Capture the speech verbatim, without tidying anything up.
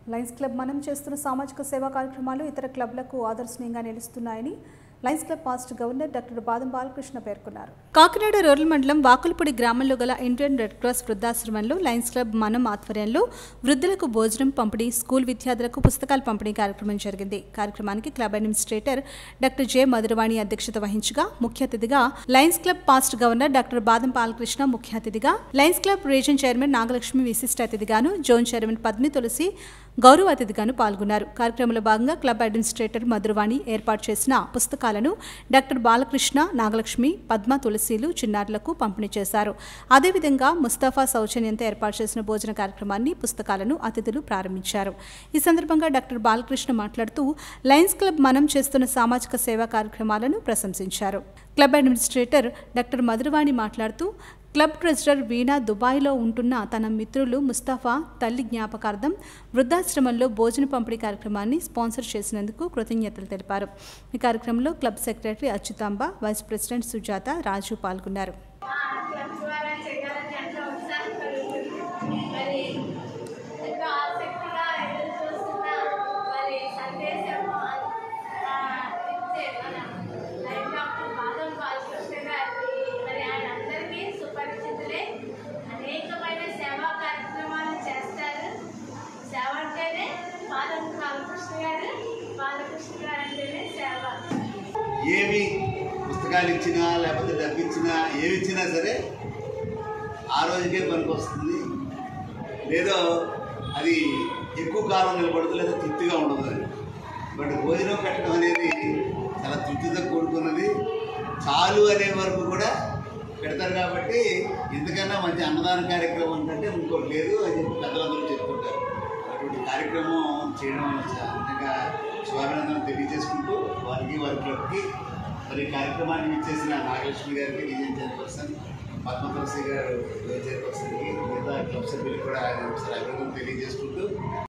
Lions club మనం చేస్తున్న సామాజిక సేవా కార్యక్రమాలు ఇతర క్లబ్లకు ఆదర్శనీయంగా నిలుస్తున్నాయని Lions club past governor doctor Badam Balakrishna పేర్కొన్నారు. కాకినాడ రూరల్ మండలం వాకులపూడి గ్రామంలో గల ఇండియన్ రెడ్ క్రాస్ వృద్ధాశ్రమంలో లయన్స్ క్లబ్ మనం ఆధ్వర్యంలో వృద్ధులకు భోజనం పంపిణీ, స్కూల్ విద్యార్థులకు పుస్తకాల పంపిణీ కార్యక్రమం జరిగింది. కార్యక్రమానికి club administrator doctor J Madhuravani అధ్యక్షత వహించగా ముఖ్య అతిథిగా Lions club past governor doctor Badam Balakrishna ముఖ్య అతిథిగా, Lions club region chairman Nagalakshmi విశిష్ట అతిథిగాను, జోన్ చైర్మన్ పద్మి తులసి గౌరవ అతిథిగాను పాల్గొన్నారు. కార్యక్రమంలో భాగంగా క్లబ్ అడ్మినిస్ట్రేటర్ మధురవాణి ఏర్పాటు చేసిన పుస్తకాలను డాక్టర్ బాలకృష్ణ, నాగలక్ష్మి, పద్మ తులసిలు చిన్నారులకు పంపిణీ చేశారు. అదేవిధంగా ముస్తఫా సౌజన్యంతో ఏర్పాటు చేసిన భోజన కార్యక్రమాన్ని, పుస్తకాలను అతిథులు ప్రారంభించారు. ఈ సందర్భంగా డాక్టర్ బాలకృష్ణ మాట్లాడుతూ లయన్స్ క్లబ్ మనం చేస్తున్న సామాజిక సేవా కార్యక్రమాలను ప్రశంసించారు. క్లబ్ అడ్మినిస్ట్రేటర్ డాక్టర్ మధురవాణి మాట్లాడుతూ క్లబ్ ట్రెజరర్ వీణా దుబాయ్లో ఉంటున్న తన మిత్రులు ముస్తఫా తల్లి జ్ఞాపకార్థం వృద్ధాశ్రమంలో భోజన పంపిణీ కార్యక్రమాన్ని స్పాన్సర్ చేసినందుకు కృతజ్ఞతలు తెలిపారు. ఈ కార్యక్రమంలో club secretary Achyutamba, vice president Sujatha, Raju పాల్గొన్నారు. ఏమి పుస్తకాలు ఇచ్చినా లేకపోతే డబ్బు ఇచ్చినా ఏమి ఇచ్చినా సరే ఆ రోజుకే పనికి వస్తుంది, లేదో అది ఎక్కువ కాలం నిలబడదు, లేదా తృప్తిగా ఉండదు. అది బట్ భోజనం పెట్టడం అనేది చాలా తృప్తితో కూడుకున్నది. చాలు అనే వరకు కూడా పెడతారు. కాబట్టి ఇంతకన్నా మంచి అన్నదాన కార్యక్రమం అంటే ఇంకోటి లేదు అని చెప్పి పెద్దలందరూ చెప్పుకుంటారు. అటువంటి కార్యక్రమం చేయడం నిజంగా శుభాభినందనలు తెలియజేసుకుంటూ వారికి వారి క్లబ్కి మరి కార్యక్రమాన్ని ఇచ్చేసిన నాగలక్ష్మి గారికి, రీజన్ చైర్పర్సన్ పద్మ తులసి గారు చైర్పర్సన్కి, మిగతా క్లబ్ సభ్యులకు కూడా ఆయన అభినందనలు తెలియజేసుకుంటూ